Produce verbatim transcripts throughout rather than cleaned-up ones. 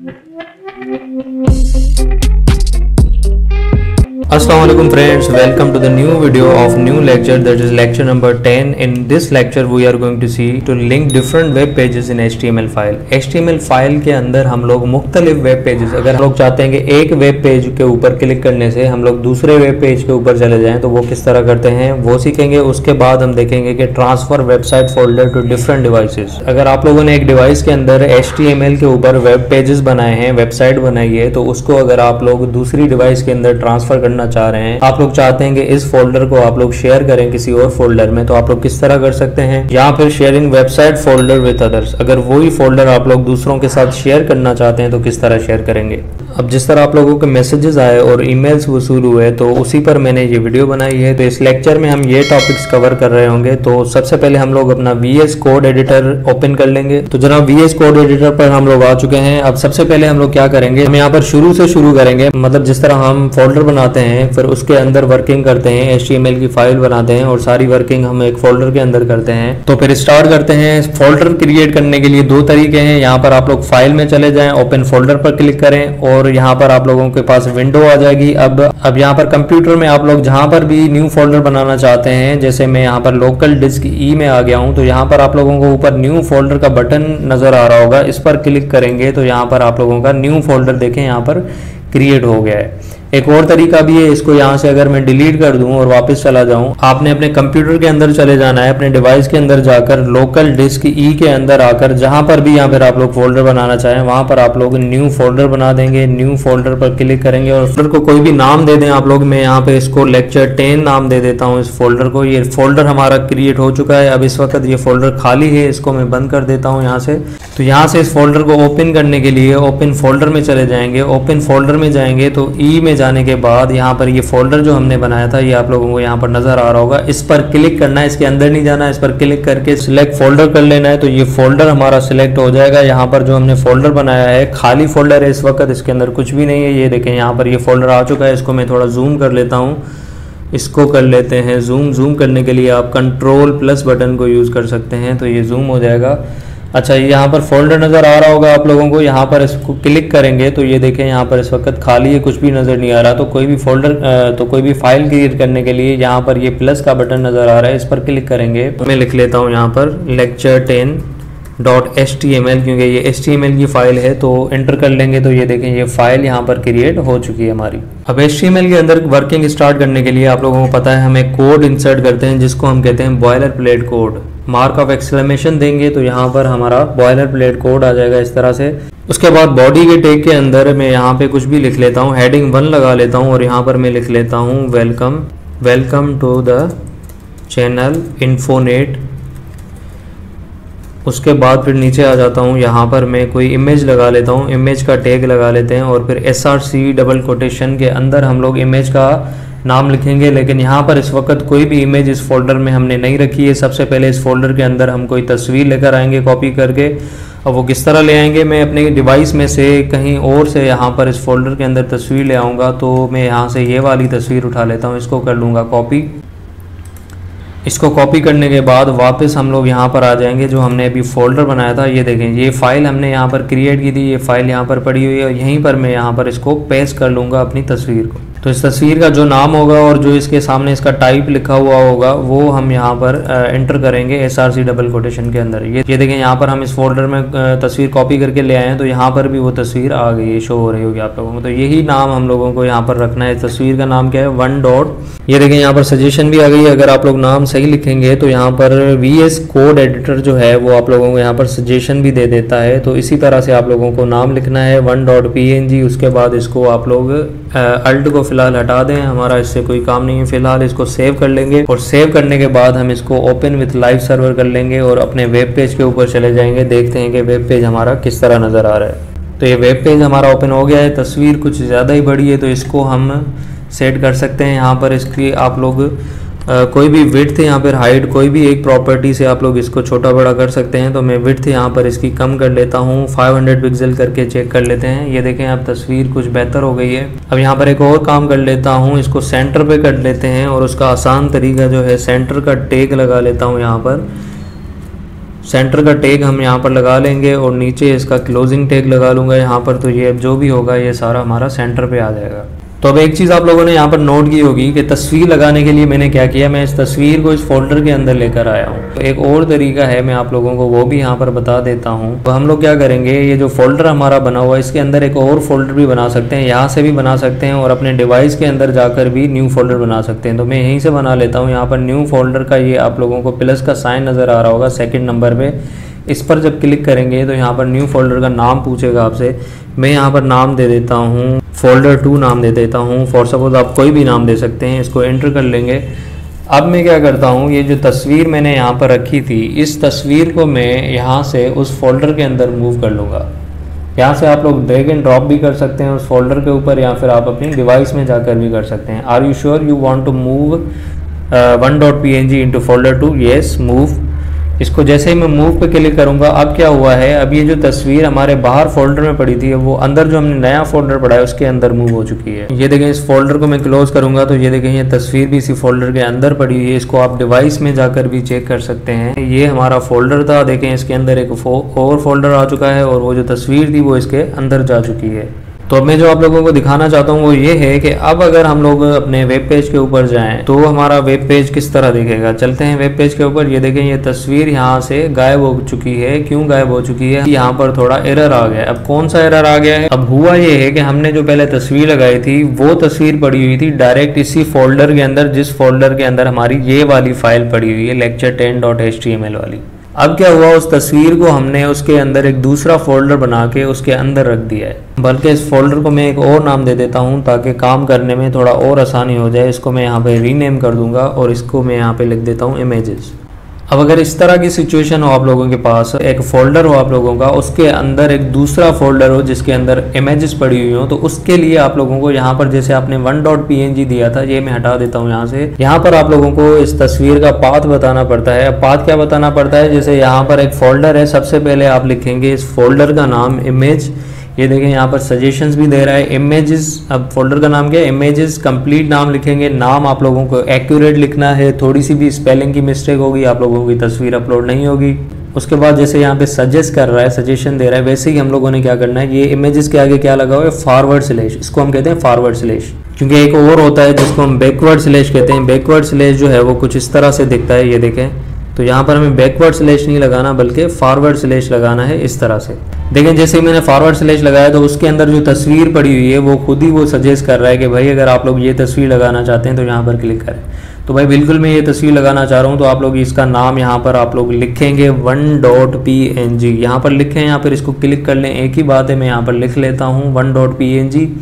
Assalamualaikum friends, welcome to the new video of new lecture, that is lecture number ten. In this lecture we are going to see to link different web pages in H T M L file. H T M L file के अंदर हम लोग मुख्तलिफ web pages, अगर हम लोग चाहते हैं कि एक वेब पेज के ऊपर क्लिक करने से हम लोग दूसरे वेब पेज के ऊपर चले जाएं तो वो किस तरह करते हैं वो सीखेंगे। उसके बाद हम देखेंगे कि transfer website folder to different devices. अगर आप लोगों ने एक डिवाइस के अंदर H T M L के ऊपर वेब पेजेस बनाए हैं, वेबसाइट बनाई है, तो उसको अगर आप लोग दूसरी डिवाइस के अंदर ट्रांसफर करना चाह रहे हैं, आप लोग चाहते हैं कि इस फोल्डर को आप लोग शेयर करें किसी और फोल्डर में, तो आप लोग किस तरह कर सकते हैं। यहाँ पर sharing website folder with others, अगर वही फोल्डर आप लोग दूसरों के साथ शेयर करना चाहते हैं तो किस तरह शेयर करेंगे। अब जिस तरह आप लोगों के मैसेजेस आए और ईमेल्स वसूल हुए तो उसी पर मैंने ये वीडियो बनाई है। तो इस लेक्चर में हम ये टॉपिक्स कवर कर रहे होंगे। तो सबसे पहले हम लोग अपना V S code editor open कर लेंगे। तो जनाब वी एस कोड एडिटर पर हम लोग आ चुके हैं। अब सबसे पहले हम लोग क्या करेंगे, हम यहाँ पर शुरू से शुरू करेंगे, मतलब जिस तरह हम फोल्डर बनाते हैं फिर उसके अंदर वर्किंग करते हैं, एच टी एम एल की फाइल बनाते हैं और सारी वर्किंग हम एक फोल्डर के अंदर करते हैं। तो फिर स्टार्ट करते हैं। फोल्डर क्रिएट करने के लिए दो तरीके हैं। यहाँ पर आप लोग फाइल में चले जाएं, ओपन फोल्डर पर क्लिक करें और यहाँ पर आप लोगों के पास विंडो आ जाएगी। अब अब यहाँ पर कंप्यूटर में आप लोग जहाँ पर भी न्यू फोल्डर बनाना चाहते हैं, जैसे मैं यहाँ पर लोकल डिस्क ई में आ गया हूँ, तो यहाँ पर आप लोगों को ऊपर न्यू फोल्डर का बटन नजर आ रहा होगा, इस पर क्लिक करेंगे तो यहाँ पर आप लोगों का न्यू फोल्डर देखें यहाँ पर क्रिएट हो गया है। एक और तरीका भी है, इसको यहाँ से अगर मैं डिलीट कर दूं और वापस चला जाऊं, आपने अपने कंप्यूटर के अंदर चले जाना है, अपने डिवाइस के अंदर जाकर लोकल डिस्क ई के अंदर आकर जहां पर भी यहाँ पर आप लोग फोल्डर बनाना चाहें वहां पर आप लोग न्यू फोल्डर बना देंगे। न्यू फोल्डर पर क्लिक करेंगे और फोल्डर को कोई भी नाम दे दें आप लोग। मैं यहाँ पे इसको लेक्चर टेन नाम दे देता हूँ इस फोल्डर को। ये फोल्डर हमारा क्रिएट हो चुका है। अब इस वक्त ये फोल्डर खाली है, इसको मैं बंद कर देता हूँ यहाँ से। तो यहाँ से इस फोल्डर को ओपन करने के लिए ओपन फोल्डर में चले जाएंगे। ओपन फोल्डर में जाएंगे तो ई में जाने के बाद यहाँ पर ये फोल्डर जो हमने बनाया था ये आप लोगों को यहाँ पर नजर आ रहा होगा, इस पर क्लिक करना है, इसके अंदर नहीं जाना है, इस पर क्लिक करके सिलेक्ट फोल्डर कर लेना है। तो ये फोल्डर हमारा सिलेक्ट हो जाएगा। यहाँ पर जो हमने फोल्डर बनाया है खाली फोल्डर है इस वक्त, इसके अंदर कुछ भी नहीं है। ये देखें यहाँ पर ये फोल्डर आ चुका है। इसको मैं थोड़ा जूम कर लेता हूँ, इसको कर लेते हैं जूम। जूम करने के लिए आप कंट्रोल प्लस बटन को यूज़ कर सकते हैं तो ये जूम हो जाएगा। अच्छा, ये यहाँ पर फोल्डर नज़र आ रहा होगा आप लोगों को। यहाँ पर इसको क्लिक करेंगे तो ये देखें यहाँ पर इस वक्त खाली है, कुछ भी नज़र नहीं आ रहा। तो कोई भी फोल्डर तो कोई भी फाइल क्रिएट करने के लिए यहाँ पर ये प्लस का बटन नज़र आ रहा है, इस पर क्लिक करेंगे। मैं लिख लेता हूँ यहाँ पर lecture ten dot H T M L, क्योंकि ये एच टी एम एल की फाइल है। तो एंटर कर लेंगे तो ये देखें ये फाइल यहाँ पर क्रिएट हो चुकी है हमारी। अब एच टी एम एल के अंदर वर्किंग स्टार्ट करने के लिए आप लोगों को पता है हम एक कोड इंसर्ट करते हैं जिसको हम कहते हैं boiler plate code. Mark of exclamation देंगे तो यहाँ पर हमारा बॉयलर प्लेट कोड आ जाएगा इस तरह से। उसके बाद बॉडी के टैग के अंदर मैं यहाँ पे कुछ भी लिख लेता हूँ, हेडिंग वन लगा लेता हूँ और यहाँ पर मैं लिख लेता हूँ welcome welcome to the channel Infonet. उसके बाद फिर नीचे आ जाता हूँ, यहाँ पर मैं कोई इमेज लगा लेता हूँ, इमेज का टैग लगा लेते हैं और फिर S R C double quotation के अंदर हम लोग इमेज का नाम लिखेंगे। लेकिन यहाँ पर इस वक्त कोई भी इमेज इस फोल्डर में हमने नहीं रखी है। सबसे पहले इस फोल्डर के अंदर हम कोई तस्वीर लेकर आएंगे कॉपी करके, और वो किस तरह ले आएंगे, मैं अपने डिवाइस में से कहीं और से यहाँ पर इस फोल्डर के अंदर तस्वीर ले आऊँगा। तो मैं यहाँ से ये वाली तस्वीर उठा लेता हूँ, इसको कर लूँगा कॉपी। इसको कॉपी करने के बाद वापस हम लोग यहाँ पर आ जाएंगे जो हमने अभी फोल्डर बनाया था। ये देखें ये फाइल हमने यहाँ पर क्रिएट की थी, ये फाइल यहाँ पर पड़ी हुई है और यहीं पर मैं यहाँ पर इसको पेस्ट कर लूँगा अपनी तस्वीर को। तो इस तस्वीर का जो नाम होगा और जो इसके सामने इसका टाइप लिखा हुआ होगा वो हम यहाँ पर एंटर करेंगे S R C double quotation के अंदर। ये ये देखें यहाँ पर हम इस फोल्डर में तस्वीर कॉपी करके ले आए हैं तो यहाँ पर भी वो तस्वीर आ गई है, शो हो रही होगी आप लोगों को। तो यही नाम हम लोगों को यहाँ पर रखना है। तस्वीर का नाम क्या है, वन डॉट। ये देखें यहाँ पर सजेशन भी आ गई है। अगर आप लोग नाम सही लिखेंगे तो यहाँ पर वी एस कोड एडिटर जो है वो आप लोगों को यहाँ पर सजेशन भी दे देता है। तो इसी तरह से आप लोगों को नाम लिखना है one dot P N G. उसके बाद इसको आप लोग अल्ट को फिलहाल हटा दें, हमारा इससे कोई काम नहीं है। फिलहाल इसको सेव कर लेंगे और सेव करने के बाद हम इसको ओपन विथ लाइव सर्वर कर लेंगे और अपने वेब पेज के ऊपर चले जाएंगे। देखते हैं कि वेब पेज हमारा किस तरह नज़र आ रहा है। तो ये वेब पेज हमारा ओपन हो गया है। तस्वीर कुछ ज़्यादा ही बड़ी है तो इसको हम सेट कर सकते हैं। यहाँ पर इसकी आप लोग Uh, कोई भी विड्थ यहाँ पर हाइट कोई भी एक प्रॉपर्टी से आप लोग इसको छोटा बड़ा कर सकते हैं। तो मैं विड्थ यहाँ पर इसकी कम कर लेता हूँ, पाँच सौ पिक्सल करके चेक कर लेते हैं। ये देखें अब तस्वीर कुछ बेहतर हो गई है। अब यहाँ पर एक और काम कर लेता हूँ, इसको सेंटर पे कर लेते हैं और उसका आसान तरीका जो है सेंटर का टैग लगा लेता हूँ। यहाँ पर सेंटर का टैग हम यहाँ पर लगा लेंगे और नीचे इसका क्लोजिंग टैग लगा लूँगा यहाँ पर। तो ये अब जो भी होगा ये सारा हमारा सेंटर पे आ जाएगा। तो अब एक चीज़ आप लोगों ने यहाँ पर नोट की होगी कि तस्वीर लगाने के लिए मैंने क्या किया, मैं इस तस्वीर को इस फोल्डर के अंदर लेकर आया हूँ। तो एक और तरीका है, मैं आप लोगों को वो भी यहाँ पर बता देता हूँ। तो हम लोग क्या करेंगे, ये जो फोल्डर हमारा बना हुआ है इसके अंदर एक और फोल्डर भी बना सकते हैं, यहाँ से भी बना सकते हैं और अपने डिवाइस के अंदर जाकर भी न्यू फोल्डर बना सकते हैं। तो मैं यहीं से बना लेता हूँ। यहाँ पर न्यू फोल्डर का ये आप लोगों को प्लस का साइन नज़र आ रहा होगा सेकेंड नंबर पर, इस पर जब क्लिक करेंगे तो यहाँ पर न्यू फोल्डर का नाम पूछेगा आपसे। मैं यहाँ पर नाम दे देता हूँ फोल्डर टू नाम दे देता हूँ, फॉर सपोज आप कोई भी नाम दे सकते हैं। इसको एंटर कर लेंगे। अब मैं क्या करता हूँ, ये जो तस्वीर मैंने यहाँ पर रखी थी इस तस्वीर को मैं यहाँ से उस फोल्डर के अंदर मूव कर लूँगा। यहाँ से आप लोग ड्रैग एंड ड्रॉप भी कर सकते हैं उस फोल्डर के ऊपर, या फिर आप अपनी डिवाइस में जाकर भी कर सकते हैं। Are you sure you want to move one dot P N G into folder two? Yes, move. इसको जैसे ही मैं मूव पे क्लिक करूंगा, अब क्या हुआ है, अब ये जो तस्वीर हमारे बाहर फोल्डर में पड़ी थी वो अंदर जो हमने नया फोल्डर पड़ा है उसके अंदर मूव हो चुकी है। ये देखें, इस फोल्डर को मैं क्लोज करूंगा तो ये देखें ये तस्वीर भी इसी फोल्डर के अंदर पड़ी हुई है। इसको आप डिवाइस में जाकर भी चेक कर सकते हैं। ये हमारा फोल्डर था, देखें इसके अंदर एक और फोल्डर आ चुका है और वो जो तस्वीर थी वो इसके अंदर जा चुकी है। तो अब मैं जो आप लोगों को दिखाना चाहता हूँ वो ये है कि अब अगर हम लोग अपने वेब पेज के ऊपर जाएं तो हमारा वेब पेज किस तरह दिखेगा। चलते हैं वेब पेज के ऊपर। ये देखें ये तस्वीर यहाँ से गायब हो चुकी है। क्यों गायब हो चुकी है? यहाँ पर थोड़ा एरर आ गया। अब कौन सा एरर आ गया है? अब हुआ ये है कि हमने जो पहले तस्वीर लगाई थी वो तस्वीर पड़ी हुई थी डायरेक्ट इसी फोल्डर के अंदर, जिस फोल्डर के अंदर हमारी ये वाली फाइल पड़ी हुई है lecture ten dot H T M L वाली। अब क्या हुआ, उस तस्वीर को हमने उसके अंदर एक दूसरा फोल्डर बना के उसके अंदर रख दिया है। बल्कि इस फोल्डर को मैं एक और नाम दे देता हूं ताकि काम करने में थोड़ा और आसानी हो जाए। इसको मैं यहाँ पे रीनेम कर दूंगा और इसको मैं यहाँ पे लिख देता हूँ इमेजेस। अब अगर इस तरह की सिचुएशन हो आप लोगों के पास, एक फोल्डर हो आप लोगों का, उसके अंदर एक दूसरा फोल्डर हो जिसके अंदर इमेजेस पड़ी हुई हो, तो उसके लिए आप लोगों को यहाँ पर जैसे आपने one dot P N G दिया था, ये मैं हटा देता हूँ यहाँ से। यहाँ पर आप लोगों को इस तस्वीर का पाथ बताना पड़ता है। अब पाथ क्या बताना पड़ता है, जैसे यहाँ पर एक फोल्डर है, सबसे पहले आप लिखेंगे इस फोल्डर का नाम इमेज। ये देखें यहाँ पर सजेशंस भी दे रहा है इमेजेस। अब फोल्डर का नाम क्या है? इमेजेस। कंप्लीट नाम लिखेंगे। नाम आप लोगों को एक्यूरेट लिखना है, थोड़ी सी भी स्पेलिंग की मिस्टेक होगी आप लोगों की तस्वीर अपलोड नहीं होगी। उसके बाद जैसे यहाँ पे सजेस्ट कर रहा है, सजेशन दे रहा है, वैसे ही हम लोगों ने क्या करना है, ये इमेजेस के आगे क्या लगा हुआ है? Forward slash. इसको हम कहते हैं फॉरवर्ड स्लैश, क्योंकि एक और होता है जिसको हम बैकवर्ड स्लैश कहते हैं। बैकवर्ड स्लैश जो है वो कुछ इस तरह से दिखता है, ये देखें। तो यहाँ पर हमें बैकवर्ड स्लैश नहीं लगाना बल्कि फॉरवर्ड स्लैश लगाना है, इस तरह से। देखें जैसे ही मैंने फॉरवर्ड स्लैश लगाया तो उसके अंदर जो तस्वीर पड़ी हुई है वो खुद ही वो सजेस्ट कर रहा है कि भाई अगर आप लोग ये तस्वीर लगाना चाहते हैं तो यहाँ पर क्लिक करें। तो भाई बिल्कुल मैं ये तस्वीर लगाना चाह रहा हूँ, तो आप लोग इसका नाम यहाँ पर आप लोग लिखेंगे one dot P N G. यहाँ पर लिखें, यहाँ पर इसको क्लिक कर लें। एक ही बात है, मैं यहाँ पर लिख लेता हूँ one dot P N G.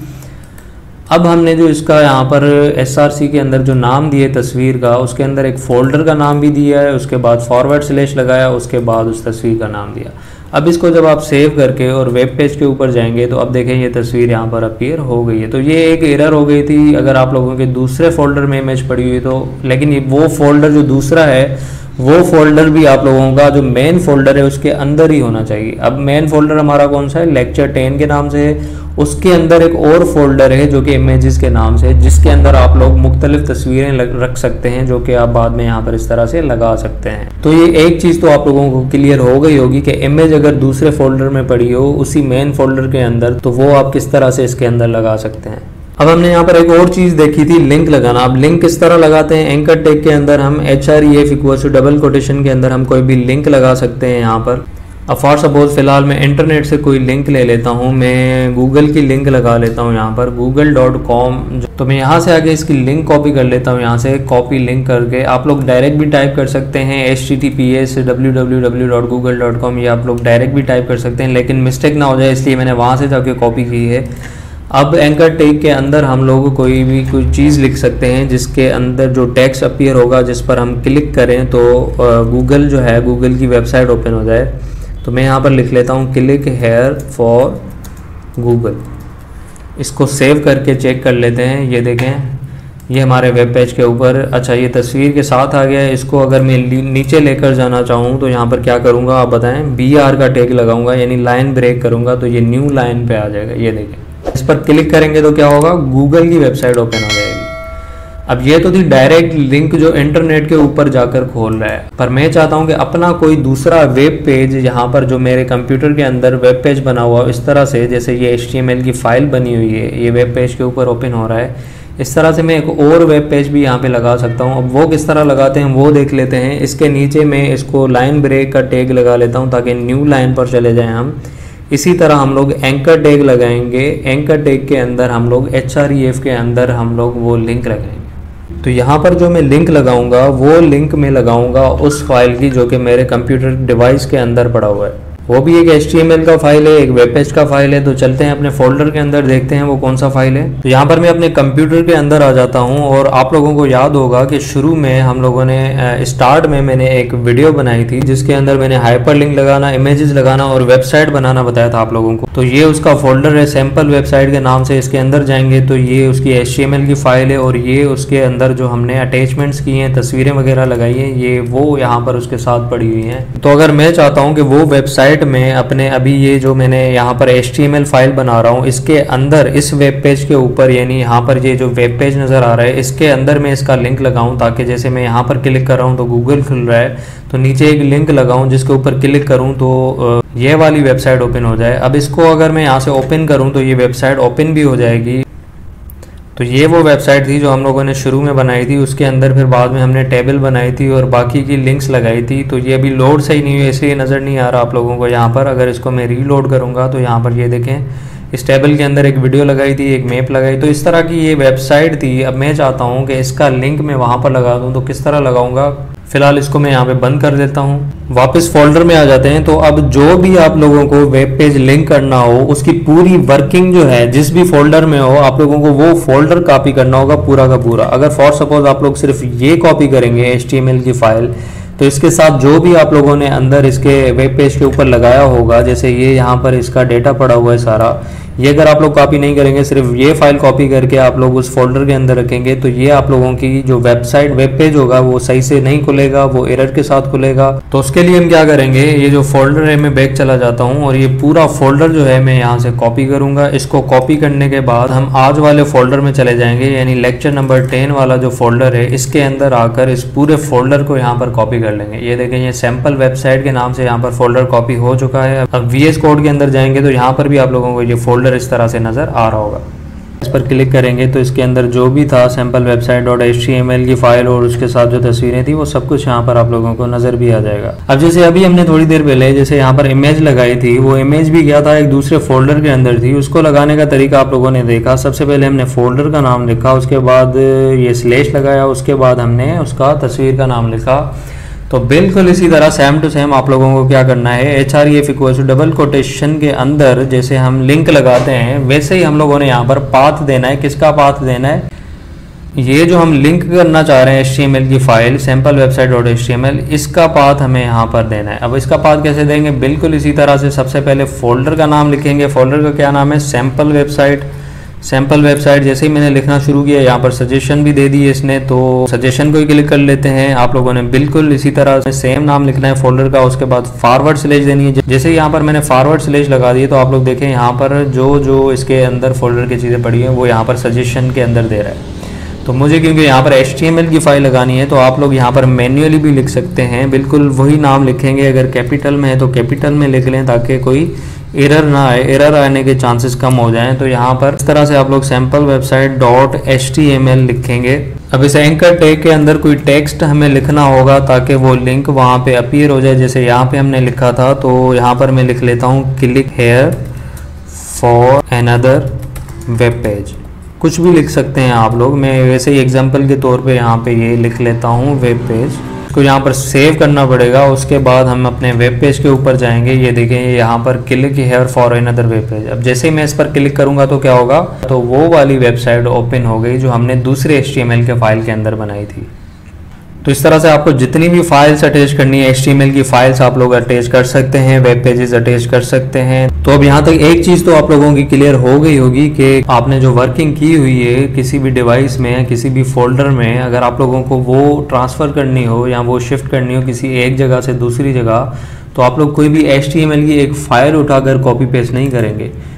अब हमने जो इसका यहाँ पर एस आर सी के अंदर जो नाम दिए तस्वीर का, उसके अंदर एक फ़ोल्डर का नाम भी दिया है, उसके बाद फॉरवर्ड स्लैश लगाया, उसके बाद उस तस्वीर का नाम दिया। अब इसको जब आप सेव करके और वेब पेज के ऊपर जाएंगे तो अब देखें ये तस्वीर यहाँ पर अपीयर हो गई है। तो ये एक एरर हो गई थी अगर आप लोगों के दूसरे फोल्डर में इमेज पड़ी हुई तो, लेकिन ये वो फोल्डर जो दूसरा है वो फोल्डर भी आप लोगों का जो मेन फोल्डर है उसके अंदर ही होना चाहिए। अब मेन फोल्डर हमारा कौन सा है? लेक्चर टेन के नाम से है। उसके अंदर एक और फोल्डर है जो कि इमेजेस के नाम से है, जिसके अंदर आप लोग मुख्तलिफ तस्वीरें रख सकते हैं जो कि आप बाद में यहाँ पर इस तरह से लगा सकते हैं। तो ये एक चीज़ तो आप लोगों को क्लियर हो गई होगी कि इमेज अगर दूसरे फोल्डर में पड़ी हो उसी मेन फोल्डर के अंदर, तो वो आप किस तरह से इसके अंदर लगा सकते हैं। अब हमने यहाँ पर एक और चीज़ देखी थी, लिंक लगाना। अब लिंक किस तरह लगाते हैं? एंकर टैग के अंदर हम H R E F equal to double quotation के अंदर हम कोई भी लिंक लगा सकते हैं यहाँ पर। अब फॉर सपोज फिलहाल मैं इंटरनेट से कोई लिंक ले लेता हूँ, मैं गूगल की लिंक लगा लेता हूँ यहाँ पर गूगल डॉट कॉम। तो मैं यहाँ से आगे इसकी लिंक कॉपी कर लेता हूँ, यहाँ से कॉपी लिंक करके आप लोग डायरेक्ट भी टाइप कर सकते हैं H T T P S W W W dot Google dot com, ये आप लोग डायरेक्ट भी टाइप कर सकते हैं, लेकिन मिस्टेक ना हो जाए इसलिए मैंने वहाँ से जाके कॉपी की है। अब एंकर टैग के अंदर हम लोग कोई भी कोई चीज़ लिख सकते हैं जिसके अंदर जो टेक्स्ट अपीयर होगा, जिस पर हम क्लिक करें तो गूगल जो है गूगल की वेबसाइट ओपन हो जाए। तो मैं यहाँ पर लिख लेता हूँ क्लिक हेयर फॉर गूगल। इसको सेव करके चेक कर लेते हैं। ये देखें ये हमारे वेब पेज के ऊपर, अच्छा ये तस्वीर के साथ आ गया है। इसको अगर मैं नीचे लेकर जाना चाहूँ तो यहाँ पर क्या करूँगा आप बताएं? बी आर का टैग लगाऊंगा, यानी लाइन ब्रेक करूँगा तो ये न्यू लाइन पे आ जाएगा। ये देखें, इस पर क्लिक करेंगे तो क्या होगा? गूगल की वेबसाइट ओपन हो जाएगी। अब ये तो थी डायरेक्ट लिंक जो इंटरनेट के ऊपर जाकर खोल रहा है, पर मैं चाहता हूँ कि अपना कोई दूसरा वेब पेज यहाँ पर जो मेरे कंप्यूटर के अंदर वेब पेज बना हुआ इस तरह से, जैसे ये एच टी एम एल की फाइल बनी हुई है, ये वेब पेज के ऊपर ओपन हो रहा है, इस तरह से मैं एक और वेब पेज भी यहाँ पे लगा सकता हूँ। अब वो किस तरह लगाते हैं वो देख लेते हैं। इसके नीचे मैं इसको लाइन ब्रेक का टैग लगा लेता हूँ ताकि न्यू लाइन पर चले जाएँ हम। इसी तरह हम लोग एंकर टैग लगाएंगे, एंकर टैग के अंदर हम लोग एच आर ई एफ के अंदर हम लोग वो लिंक लगाएंगे। तो यहाँ पर जो मैं लिंक लगाऊंगा वो लिंक मैं लगाऊंगा उस फाइल की जो कि मेरे कंप्यूटर डिवाइस के अंदर पड़ा हुआ है, वो भी एक एच टी एम एल का फाइल है, एक वेब पेज का फाइल है। तो चलते हैं अपने फोल्डर के अंदर, देखते हैं वो कौन सा फाइल है। तो यहाँ पर मैं अपने कंप्यूटर के अंदर आ जाता हूँ और आप लोगों को याद होगा कि शुरू में हम लोगों ने स्टार्ट में मैंने एक वीडियो बनाई थी जिसके अंदर मैंने हाइपरलिंक लगाना, इमेजेस लगाना और वेबसाइट बनाना बताया था आप लोगों को। तो ये उसका फोल्डर है सैम्पल वेबसाइट के नाम से। इसके अंदर जाएंगे तो ये उसकी एच टी एम एल की फाइल है और ये उसके अंदर जो हमने अटैचमेंट्स की हैं, तस्वीरें वगैरह लगाई हैं, ये वो यहाँ पर उसके साथ पड़ी हुई हैं। तो अगर मैं चाहता हूँ कि वो वेबसाइट में अपने अभी ये जो मैंने यहाँ पर H T M L file बना रहा हूँ इसके अंदर इस वेब पेज के ऊपर, यानी यहाँ पर ये जो वेब पेज नज़र आ रहा है इसके अंदर मैं इसका लिंक लगाऊं, ताकि जैसे मैं यहाँ पर क्लिक कर रहा हूँ तो गूगल खुल रहा है, तो नीचे एक लिंक लगाऊं जिसके ऊपर क्लिक करूँ तो ये वाली वेबसाइट ओपन हो जाए। अब इसको अगर मैं यहाँ से ओपन करूँ तो ये वेबसाइट ओपन भी हो जाएगी। तो ये वो वेबसाइट थी जो हम लोगों ने शुरू में बनाई थी, उसके अंदर फिर बाद में हमने टेबल बनाई थी और बाकी की लिंक्स लगाई थी। तो ये अभी लोड सही नहीं हुई इसलिए नज़र नहीं आ रहा आप लोगों को यहाँ पर। अगर इसको मैं रीलोड करूँगा तो यहाँ पर ये देखें इस टेबल के अंदर एक वीडियो लगाई थी, एक मैप लगाई। तो इस तरह की ये वेबसाइट थी। अब मैं चाहता हूँ कि इसका लिंक मैं वहाँ पर लगा दूँ, तो किस तरह लगाऊंगा? फिलहाल इसको मैं यहाँ पे बंद कर देता हूँ। वापस फोल्डर में आ जाते हैं। तो अब जो भी आप लोगों को वेब पेज लिंक करना हो उसकी पूरी वर्किंग जो है जिस भी फोल्डर में हो आप लोगों को वो फोल्डर कॉपी करना होगा पूरा का पूरा। अगर फॉर सपोज आप लोग सिर्फ ये कॉपी करेंगे एच टी एम एल की फाइल, तो इसके साथ जो भी आप लोगों ने अंदर इसके वेब पेज के ऊपर लगाया होगा, जैसे ये यहाँ पर इसका डेटा पड़ा हुआ है सारा, ये अगर आप लोग कॉपी नहीं करेंगे, सिर्फ ये फाइल कॉपी करके आप लोग उस फोल्डर के अंदर रखेंगे, तो ये आप लोगों की जो वेबसाइट वेब पेज होगा वो सही से नहीं खुलेगा, वो एरर के साथ खुलेगा। तो उसके लिए हम क्या करेंगे, ये जो फोल्डर है मैं बैक चला जाता हूँ और ये पूरा फोल्डर जो है मैं यहाँ से कॉपी करूँगा। इसको कॉपी करने के बाद हम आज वाले फोल्डर में चले जाएंगे, यानी लेक्चर नंबर टेन वाला जो फोल्डर है इसके अंदर आकर इस पूरे फोल्डर को यहाँ पर कॉपी कर लेंगे। ये देखें ये सैम्पल वेबसाइट के नाम से यहाँ पर फोल्डर कॉपी हो चुका है। अब वी एस कोड के अंदर जाएंगे तो यहाँ पर भी आप लोगों को ये फोल्डर इस तरह से नजर आ रहा होगा। इस पर क्लिक करेंगे तो इसके अंदर जो भी था sample website dot H T M L की फाइल और उसके साथ जो तस्वीरें थी वो सब कुछ यहाँ पर आप लोगों को नजर भी आ जाएगा। अब जैसे अभी हमने थोड़ी देर पहले जैसे यहाँ पर इमेज लगाई थी, वो इमेज भी गया था एक दूसरे फोल्डर के अंदर थी। उसको लगाने का तरीका आप लोगों ने देखा। सबसे पहले हमने फोल्डर का नाम लिखा, उसके बाद ये स्लैश लगाया, उसके बाद हमने उसका तस्वीर का नाम लिखा। तो बिल्कुल इसी तरह सेम टू सेम आप लोगों को क्या करना है, H R E F equal to double quotation के अंदर जैसे हम लिंक लगाते हैं वैसे ही हम लोगों ने यहाँ पर पाथ देना है। किसका पाथ देना है? ये जो हम लिंक करना चाह रहे हैं एच टी एम एल की file sample website dot H T M L, इसका पाथ हमें यहाँ पर देना है। अब इसका पाथ कैसे देंगे? बिल्कुल इसी तरह से सबसे पहले फोल्डर का नाम लिखेंगे। फोल्डर का क्या नाम है? Sample website. सैम्पल वेबसाइट जैसे ही मैंने लिखना शुरू किया यहाँ पर सजेशन भी दे दी है इसने, तो सजेशन को ही क्लिक कर लेते हैं। आप लोगों ने बिल्कुल इसी तरह से सेम नाम लिखना है फोल्डर का। उसके बाद फॉरवर्ड स्लैश देनी है। जैसे यहाँ पर मैंने फॉरवर्ड स्लैश लगा दी तो आप लोग देखें यहाँ पर जो जो इसके अंदर फोल्डर की चीज़ें पड़ी हैं वो यहाँ पर सजेशन के अंदर दे रहा है। तो मुझे क्योंकि यहाँ पर एच टी एम एल की फाइल लगानी है तो आप लोग यहाँ पर मैन्युअली भी लिख सकते हैं। बिल्कुल वही नाम लिखेंगे। अगर कैपिटल में है तो कैपिटल में लिख लें ताकि कोई एरर ना आए, एरर आने के चांसेस कम हो जाएं। तो यहाँ पर इस तरह से आप लोग sample website dot H T M L लिखेंगे। अब इस एंकर टैग के अंदर कोई टेक्स्ट हमें लिखना होगा ताकि वो लिंक वहाँ पे अपीयर हो जाए। जैसे यहाँ पे हमने लिखा था तो यहाँ पर मैं लिख लेता हूँ click here for another web page. कुछ भी लिख सकते हैं आप लोग, मैं वैसे ही एग्जाम्पल के तौर पे यहाँ पे ये लिख लेता हूँ वेब पेज। को यहाँ पर सेव करना पड़ेगा। उसके बाद हम अपने वेब पेज के ऊपर जाएंगे। ये देखें यहाँ पर click here for another web page. अब जैसे ही मैं इस पर क्लिक करूँगा तो क्या होगा, तो वो वाली वेबसाइट ओपन हो गई जो हमने दूसरे एच टी एम एल के फाइल के अंदर बनाई थी। तो इस तरह से आपको जितनी भी फाइल्स अटैच करनी है एच टी एम एल की फाइल्स आप लोग अटैच कर सकते हैं, वेब पेजेस अटैच कर सकते हैं। तो अब यहाँ तक एक चीज़ तो आप लोगों की क्लियर हो गई होगी कि आपने जो वर्किंग की हुई है किसी भी डिवाइस में, किसी भी फोल्डर में, अगर आप लोगों को वो ट्रांसफ़र करनी हो या वो शिफ्ट करनी हो किसी एक जगह से दूसरी जगह, तो आप लोग कोई भी एच टी एम एल की एक फ़ाइल उठाकर कॉपी पेस्ट नहीं करेंगे।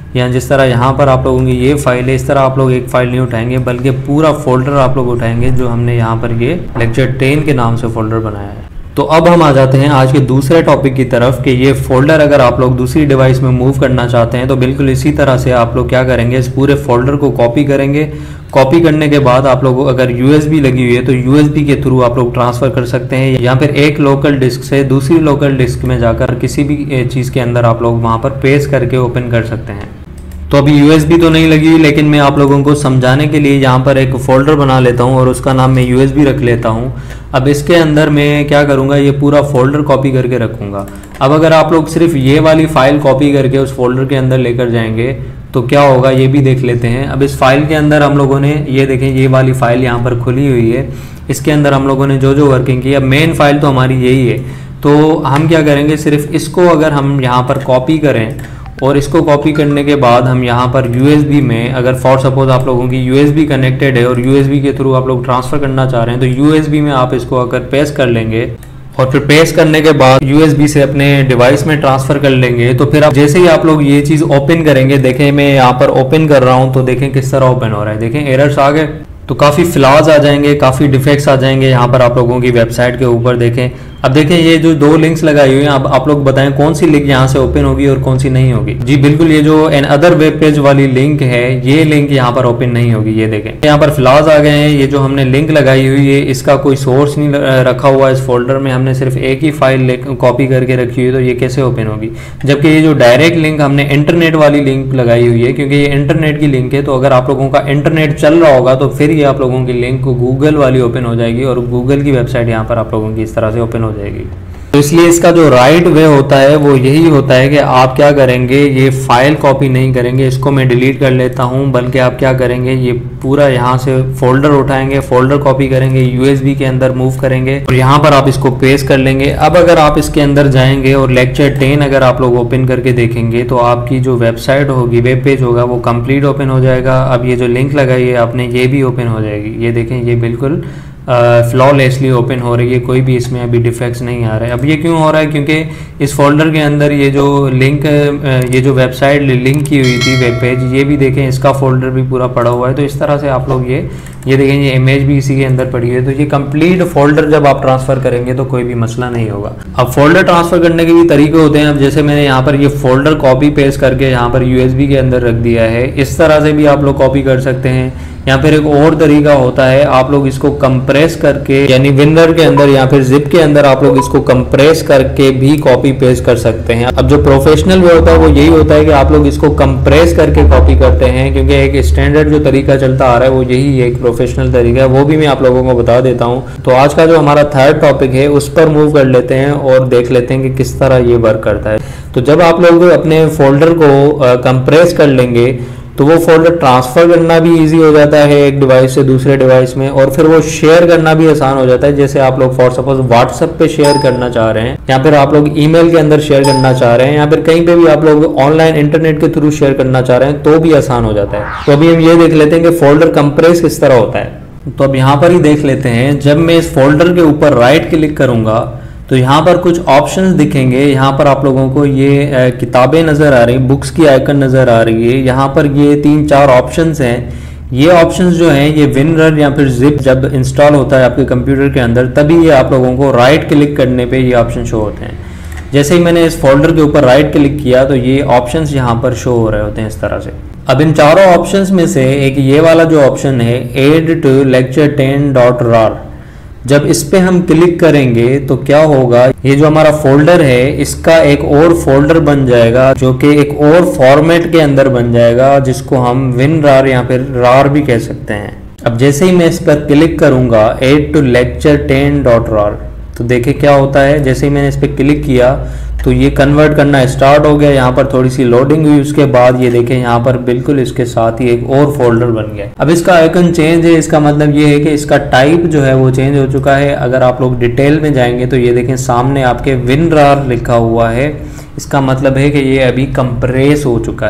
या जिस तरह यहाँ पर आप लोगों की ये फाइल है, इस तरह आप लोग एक फ़ाइल नहीं उठाएंगे बल्कि पूरा फोल्डर आप लोग उठाएंगे जो हमने यहाँ पर ये लेक्चर टेन के नाम से फोल्डर बनाया है। तो अब हम आ जाते हैं आज के दूसरे टॉपिक की तरफ कि ये फोल्डर अगर आप लोग दूसरी डिवाइस में मूव करना चाहते हैं तो बिल्कुल इसी तरह से आप लोग क्या करेंगे, इस पूरे फोल्डर को कॉपी करेंगे। कॉपी करने के बाद आप लोगों अगर यूएसबी लगी हुई है तो यूएसबी के थ्रू आप लोग ट्रांसफ़र कर सकते हैं, या फिर एक लोकल डिस्क से दूसरी लोकल डिस्क में जाकर किसी भी चीज़ के अंदर आप लोग वहाँ पर पेस्ट करके ओपन कर सकते हैं। तो अभी यूएसबी तो नहीं लगी हुई, लेकिन मैं आप लोगों को समझाने के लिए यहाँ पर एक फ़ोल्डर बना लेता हूँ और उसका नाम मैं यूएसबी रख लेता हूँ। अब इसके अंदर मैं क्या करूँगा, ये पूरा फोल्डर कॉपी करके रखूँगा। अब अगर आप लोग सिर्फ ये वाली फ़ाइल कॉपी करके उस फोल्डर के अंदर लेकर जाएंगे तो क्या होगा ये भी देख लेते हैं। अब इस फाइल के अंदर हम लोगों ने ये देखें, ये वाली फ़ाइल यहाँ पर खुली हुई है, इसके अंदर हम लोगों ने जो जो वर्किंग की। अब मेन फाइल तो हमारी यही है, तो हम क्या करेंगे, सिर्फ इसको अगर हम यहाँ पर कॉपी करें और इसको कॉपी करने के बाद हम यहाँ पर यूएसबी में, अगर फॉर सपोज आप लोगों की यूएसबी कनेक्टेड है और यूएसबी के थ्रू आप लोग ट्रांसफ़र करना चाह रहे हैं, तो यूएसबी में आप इसको अगर पेस्ट कर लेंगे और फिर पेस्ट करने के बाद यूएसबी से अपने डिवाइस में ट्रांसफ़र कर लेंगे, तो फिर आप जैसे ही आप लोग ये चीज़ ओपन करेंगे, देखें मैं यहाँ पर ओपन कर रहा हूँ तो देखें किस तरह ओपन हो रहा है। देखें एरर्स आ गए, तो काफ़ी फ्लॉज आ जाएंगे, काफ़ी डिफेक्ट्स आ जाएंगे यहाँ पर आप लोगों की वेबसाइट के ऊपर। देखें अब देखें ये जो दो लिंक्स लगाई हुई हैं, अब आप लोग बताएं कौन सी लिंक यहाँ से ओपन होगी और कौन सी नहीं होगी। जी बिल्कुल, ये जो एन अदर वेब पेज वाली लिंक है ये लिंक यहाँ पर ओपन नहीं होगी। ये देखें यहाँ पर फ्लॉज आ गए हैं। ये जो हमने लिंक लगाई हुई है इसका कोई सोर्स नहीं रखा हुआ इस फोल्डर में, हमने सिर्फ एक ही फाइल कॉपी करके रखी हुई है, तो ये कैसे ओपन होगी। जबकि ये जो डायरेक्ट लिंक हमने इंटरनेट वाली लिंक लगाई हुई है, क्योंकि ये इंटरनेट की लिंक है, तो अगर आप लोगों का इंटरनेट चल रहा होगा तो फिर ये आप लोगों की लिंक गूगल वाली ओपन हो जाएगी और गूगल की वेबसाइट यहाँ पर आप लोगों की इस तरह से ओपन हो जाएगी। तो इसलिए इसका जो राइट वे होता है वो यही होता है कि आप क्या करेंगे, ये फाइल कॉपी नहीं करेंगे, इसको मैं डिलीट कर लेता हूँ, बल्कि आप क्या करेंगे, ये पूरा यहाँ से फोल्डर उठाएंगे, फोल्डर कॉपी करेंगे, यूएसबी के अंदर मूव करेंगे और यहाँ पर आप इसको पेस्ट कर लेंगे। अब अगर आप इसके अंदर जाएंगे और लेक्चर टेन अगर आप लोग ओपन करके देखेंगे तो आपकी जो वेबसाइट होगी, वेब पेज होगा, वो कंप्लीट ओपन हो जाएगा। अब ये जो लिंक लगाई है आपने ये भी ओपन हो जाएगी। ये देखें ये बिल्कुल फ्लॉलेसली ओपन हो रही है, कोई भी इसमें अभी डिफेक्ट्स नहीं आ रहा है। अब ये क्यों हो रहा है, क्योंकि इस फोल्डर के अंदर ये जो लिंक, ये जो वेबसाइट लिंक की हुई थी वेब पेज, ये भी देखें इसका फोल्डर भी पूरा पड़ा हुआ है। तो इस तरह से आप लोग ये ये देखें ये इमेज भी इसी के अंदर पड़ी है। तो ये कंप्लीट फोल्डर जब आप ट्रांसफ़र करेंगे तो कोई भी मसला नहीं होगा। अब फोल्डर ट्रांसफ़र करने के भी तरीके होते हैं। अब जैसे मैंने यहाँ पर ये फोल्डर कॉपी पेस्ट करके यहाँ पर यूएसबी के अंदर रख दिया है, इस तरह से भी आप लोग कॉपी कर सकते हैं। या फिर एक और तरीका होता है, आप लोग इसको कंप्रेस करके, यानी विनर के अंदर या फिर जिप के अंदर आप लोग इसको कंप्रेस करके भी कॉपी पेस्ट कर सकते हैं। अब जो प्रोफेशनल वे होता है वो यही होता है कि आप लोग इसको कंप्रेस करके कॉपी करते हैं, क्योंकि एक स्टैंडर्ड जो तरीका चलता आ रहा है वो यही है, एक प्रोफेशनल तरीका है, वो भी मैं आप लोगों को बता देता हूँ। तो आज का जो हमारा थर्ड टॉपिक है उस पर मूव कर लेते हैं और देख लेते हैं कि किस तरह ये वर्क करता है। तो जब आप लोग अपने फोल्डर को कंप्रेस कर लेंगे तो वो फोल्डर ट्रांसफ़र करना भी इजी हो जाता है एक डिवाइस से दूसरे डिवाइस में, और फिर वो शेयर करना भी आसान हो जाता है। जैसे आप लोग फॉर सपोज व्हाट्सएप पे शेयर करना चाह रहे हैं, या फिर आप लोग ईमेल के अंदर शेयर करना चाह रहे हैं, या फिर कहीं पे भी आप लोग ऑनलाइन इंटरनेट के थ्रू शेयर करना चाह रहे हैं, तो भी आसान हो जाता है। तो अभी हम ये देख लेते हैं कि फोल्डर कंप्रेस किस तरह होता है। तो अब यहाँ पर ही देख लेते हैं, जब मैं इस फोल्डर के ऊपर राइट क्लिक करूँगा तो यहाँ पर कुछ ऑप्शंस दिखेंगे। यहाँ पर आप लोगों को ये किताबें नज़र आ रही, बुक्स की आइकन नज़र आ रही है। यहाँ पर ये तीन चार ऑप्शंस हैं। ये ऑप्शंस जो हैं ये विनरर या फिर जिप जब इंस्टॉल होता है आपके कंप्यूटर के अंदर, तभी ये आप लोगों को राइट क्लिक करने पे ये ऑप्शन शो होते हैं। जैसे ही मैंने इस फोल्डर के ऊपर राइट क्लिक किया तो ये ऑप्शंस यहाँ पर शो हो रहे होते हैं इस तरह से। अब इन चारों ऑप्शंस में से एक ये वाला जो ऑप्शन है, add to lecture ten dot rar, जब इस पे हम क्लिक करेंगे तो क्या होगा, ये जो हमारा फोल्डर है इसका एक और फोल्डर बन जाएगा, जो कि एक और फॉर्मेट के अंदर बन जाएगा, जिसको हम विन रार या फिर रार भी कह सकते हैं। अब जैसे ही मैं इस पर क्लिक करूंगा add to lecture ten dot rar, तो देखिए क्या होता है, जैसे ही मैंने इस पर क्लिक किया तो ये कन्वर्ट करना स्टार्ट हो गया। यहाँ पर थोड़ी सी लोडिंग हुई, उसके बाद ये देखें यहाँ पर बिल्कुल इसके साथ ही एक और फोल्डर बन गया। अब इसका आइकन चेंज है, इसका मतलब ये है कि इसका टाइप जो है वो चेंज हो चुका है। अगर आप लोग डिटेल में जाएंगे तो ये देखें सामने आपके विन रार लिखा हुआ है, इसका मतलब है कि ये अभी कंप्रेस हो चुका है।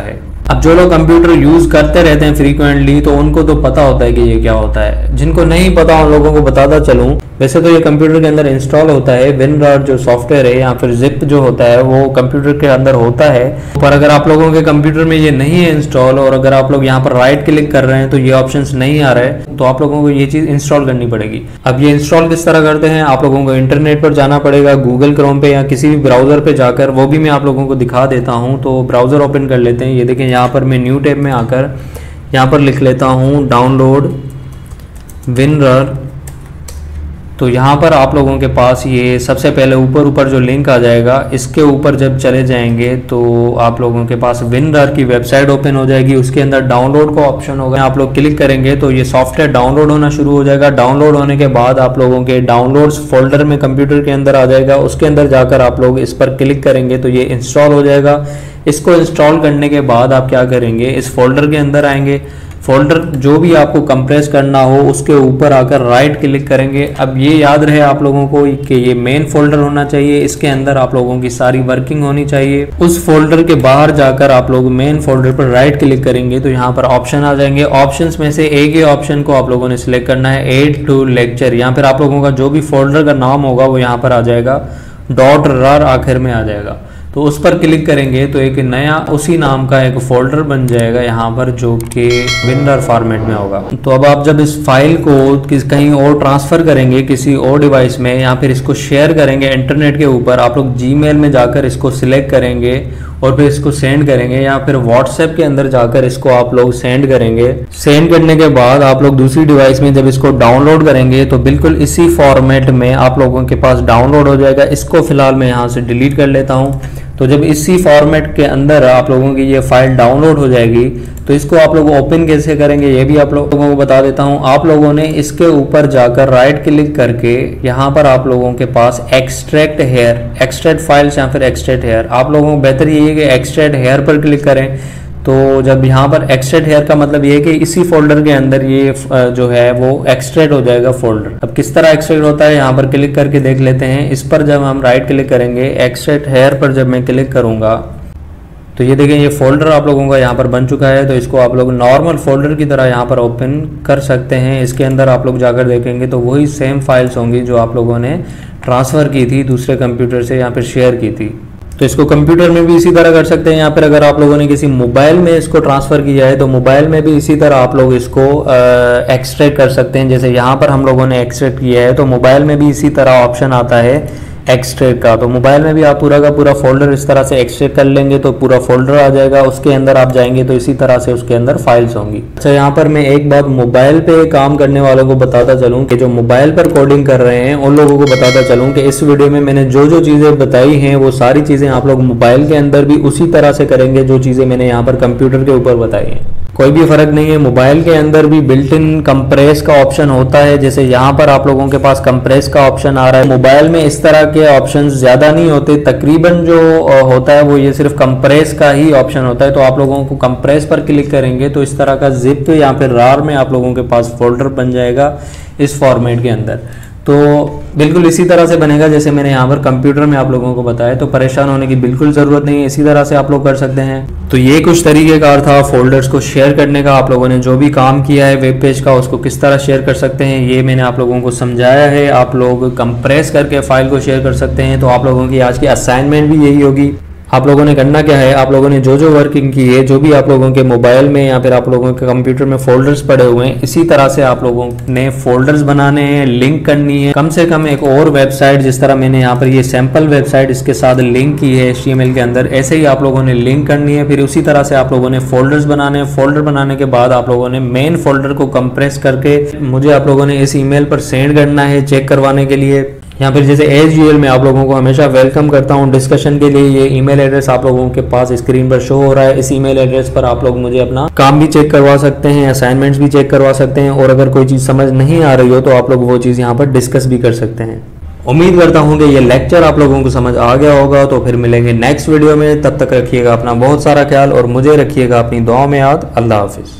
अब जो लोग कंप्यूटर यूज करते रहते हैं फ्रीक्वेंटली तो उनको तो पता होता है कि ये क्या होता है, जिनको नहीं पता उन लोगों को बताता चलूं। वैसे तो ये कंप्यूटर के अंदर इंस्टॉल होता है, विनरार जो सॉफ्टवेयर है या फिर जिप जो होता है वो कंप्यूटर के अंदर होता है। पर अगर आप लोगों के कंप्यूटर में ये नहीं है इंस्टॉल और अगर आप लोग यहाँ पर राइट क्लिक कर रहे हैं तो ये ऑप्शंस नहीं आ रहा है, तो आप लोगों को ये चीज इंस्टॉल करनी पड़ेगी। अब ये इंस्टॉल किस तरह करते हैं, आप लोगों को इंटरनेट पर जाना पड़ेगा, गूगल क्रोम पे या किसी भी ब्राउजर पे जाकर, वो भी मैं आप लोगों को दिखा देता हूँ। तो ब्राउजर ओपन कर लेते हैं। ये देखें यहाँ पर मैं न्यू टैब में आकर यहाँ पर लिख लेता हूँ डाउनलोड विनरार। तो यहाँ पर आप लोगों के पास ये सबसे पहले ऊपर ऊपर जो लिंक आ जाएगा, इसके ऊपर जब चले जाएंगे तो आप लोगों के पास विनरार की वेबसाइट ओपन हो जाएगी। उसके अंदर डाउनलोड का ऑप्शन होगा, आप लोग क्लिक करेंगे तो ये सॉफ्टवेयर डाउनलोड होना शुरू हो जाएगा। डाउनलोड होने के बाद आप लोगों के डाउनलोड्स फोल्डर में कंप्यूटर के अंदर आ जाएगा। उसके अंदर जाकर आप लोग इस पर क्लिक करेंगे तो ये इंस्टॉल हो जाएगा। इसको इंस्टॉल करने के बाद आप क्या करेंगे, इस फोल्डर के अंदर आएंगे, फोल्डर जो भी आपको कंप्रेस करना हो उसके ऊपर आकर राइट क्लिक करेंगे। अब ये याद रहे आप लोगों को कि ये मेन फोल्डर होना चाहिए, इसके अंदर आप लोगों की सारी वर्किंग होनी चाहिए। उस फोल्डर के बाहर जाकर आप लोग मेन फोल्डर पर राइट क्लिक करेंगे तो यहाँ पर ऑप्शन आ जाएंगे। ऑप्शंस में से एक ही ऑप्शन को आप लोगों ने सिलेक्ट करना है, एड टू लेक्चर। यहाँ पर आप लोगों का जो भी फोल्डर का नाम होगा वो यहाँ पर आ जाएगा, डॉट रार आखिर में आ जाएगा। तो उस पर क्लिक करेंगे तो एक नया उसी नाम का एक फोल्डर बन जाएगा यहाँ पर, जो कि विनरार फॉर्मेट में होगा। तो अब आप जब इस फाइल को किस कहीं और ट्रांसफर करेंगे किसी और डिवाइस में या फिर इसको शेयर करेंगे इंटरनेट के ऊपर, आप लोग जीमेल में जाकर इसको सिलेक्ट करेंगे और फिर इसको सेंड करेंगे या फिर व्हाट्सएप के अंदर जाकर इसको आप लोग सेंड करेंगे। सेंड करने के बाद आप लोग दूसरी डिवाइस में जब इसको डाउनलोड करेंगे तो बिल्कुल इसी फॉर्मेट में आप लोगों के पास डाउनलोड हो जाएगा। इसको फिलहाल मैं यहाँ से डिलीट कर लेता हूँ। तो जब इसी फॉर्मेट के अंदर आप लोगों की ये फाइल डाउनलोड हो जाएगी तो इसको आप लोग ओपन कैसे करेंगे ये भी आप लोगों को बता देता हूँ। आप लोगों ने इसके ऊपर जाकर राइट क्लिक करके यहाँ पर आप लोगों के पास एक्सट्रैक्ट हेयर, एक्सट्रैक्ट फाइल्स या फिर एक्सट्रैक्ट हेयर, आप लोगों को बेहतर ये है कि एक्सट्रैक्ट हेयर पर क्लिक करें। तो जब यहाँ पर एक्सट्रैक्ट हेयर का मतलब ये है कि इसी फोल्डर के अंदर ये जो है वो एक्सट्रैक्ट हो जाएगा फोल्डर। अब किस तरह एक्सट्रैक्ट होता है यहाँ पर क्लिक करके देख लेते हैं। इस पर जब हम राइट क्लिक करेंगे, एक्सट्रैक्ट हेयर पर जब मैं क्लिक करूँगा तो ये देखें ये फोल्डर आप लोगों का यहाँ पर बन चुका है। तो इसको आप लोग नॉर्मल फोल्डर की तरह यहाँ पर ओपन कर सकते हैं। इसके अंदर आप लोग जाकर देखेंगे तो वही सेम फाइल्स होंगी जो आप लोगों ने ट्रांसफ़र की थी दूसरे कंप्यूटर से या फिर शेयर की थी। तो इसको कंप्यूटर में भी इसी तरह कर सकते हैं, या फिर अगर आप लोगों ने किसी मोबाइल में इसको ट्रांसफ़र किया है तो मोबाइल में भी इसी तरह आप लोग इसको एक्सट्रैक्ट कर सकते हैं। जैसे यहाँ पर हम लोगों ने एक्सट्रैक्ट किया है तो मोबाइल में भी इसी तरह ऑप्शन आता है एक्सट्रैक्ट का। तो मोबाइल में भी आप पूरा का पूरा फोल्डर इस तरह से एक्सट्रैक्ट कर लेंगे तो पूरा फोल्डर आ जाएगा। उसके अंदर आप जाएंगे तो इसी तरह से उसके अंदर फाइल्स होंगी। अच्छा, यहाँ पर मैं एक बात मोबाइल पे काम करने वालों को बताता चलूँ कि जो मोबाइल पर कोडिंग कर रहे हैं उन लोगों को बताता चलूँ कि इस वीडियो में मैंने जो जो चीज़ें बताई हैं वो सारी चीज़ें आप लोग मोबाइल के अंदर भी उसी तरह से करेंगे जो चीज़ें मैंने यहाँ पर कंप्यूटर के ऊपर बताई हैं। कोई भी फर्क नहीं है। मोबाइल के अंदर भी बिल्ट इन कंप्रेस का ऑप्शन होता है, जैसे यहाँ पर आप लोगों के पास कंप्रेस का ऑप्शन आ रहा है। मोबाइल में इस तरह के ऑप्शंस ज़्यादा नहीं होते, तकरीबन जो होता है वो ये सिर्फ कंप्रेस का ही ऑप्शन होता है। तो आप लोगों को कंप्रेस पर क्लिक करेंगे तो इस तरह का जिप या फिर रार में आप लोगों के पास फोल्डर बन जाएगा इस फॉर्मेट के अंदर। तो बिल्कुल इसी तरह से बनेगा जैसे मैंने यहाँ पर कंप्यूटर में आप लोगों को बताया। तो परेशान होने की बिल्कुल ज़रूरत नहीं है, इसी तरह से आप लोग कर सकते हैं। तो ये कुछ तरीक़ेकार था फोल्डर्स को शेयर करने का। आप लोगों ने जो भी काम किया है वेब पेज का उसको किस तरह शेयर कर सकते हैं ये मैंने आप लोगों को समझाया है। आप लोग कंप्रेस करके फाइल को शेयर कर सकते हैं। तो आप लोगों की आज की असाइनमेंट भी यही होगी। आप लोगों ने करना क्या है, आप लोगों ने जो जो वर्किंग की है, जो भी आप लोगों के मोबाइल में या फिर आप लोगों के कंप्यूटर में फोल्डर्स पड़े हुए हैं, इसी तरह से आप लोगों ने फोल्डर्स बनाने हैं, लिंक करनी है। कम से कम एक और वेबसाइट, जिस तरह मैंने यहाँ पर ये सैंपल वेबसाइट इसके साथ लिंक की है एच टी एम एल के अंदर, ऐसे ही आप लोगों ने लिंक करनी है। फिर उसी तरह से आप लोगों ने फोल्डर्स बनाने हैं। फोल्डर बनाने के बाद आप लोगों ने मेन फोल्डर को कंप्रेस करके मुझे आप लोगों ने इस ईमेल पर सेंड करना है चेक करवाने के लिए। यहाँ पर जैसे एज यूजुअल मैं आप लोगों को हमेशा वेलकम करता हूँ डिस्कशन के लिए। ये ईमेल एड्रेस आप लोगों के पास स्क्रीन पर शो हो रहा है। इस ईमेल एड्रेस पर आप लोग मुझे अपना काम भी चेक करवा सकते हैं, असाइनमेंट्स भी चेक करवा सकते हैं, और अगर कोई चीज़ समझ नहीं आ रही हो तो आप लोग वो चीज़ यहाँ पर डिस्कस भी कर सकते हैं। उम्मीद करता हूँ कि ये लेक्चर आप लोगों को समझ आ गया होगा। तो फिर मिलेंगे नेक्स्ट वीडियो में, तब तक रखिएगा अपना बहुत सारा ख्याल और मुझे रखिएगा अपनी दुआओं में याद। अल्लाह हाफिज़।